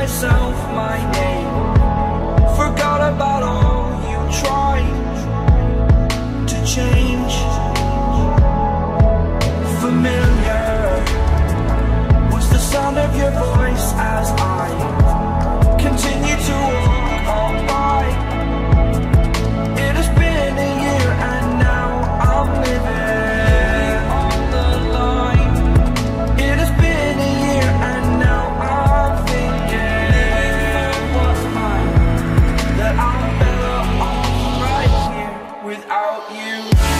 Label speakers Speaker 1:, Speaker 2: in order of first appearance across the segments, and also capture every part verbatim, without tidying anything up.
Speaker 1: myself my name. Forgot about all you tried to change. Familiar was the sound of your voice as I continue to walk on by. It has been a year and now I'm living on the line. It has been a year and now I'm thinking what's mine, that I'm better off right here without you.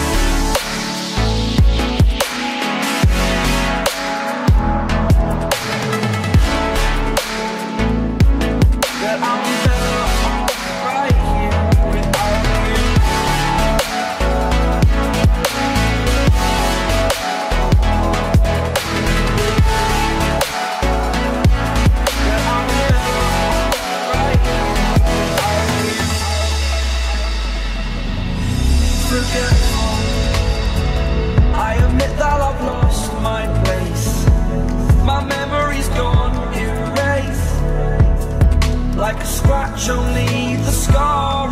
Speaker 1: That I'm better off right here without you. That I'm better off right here without you. Forgetful, I admit that I've lost my place. My memory's gone erased, like a scratch, only the scar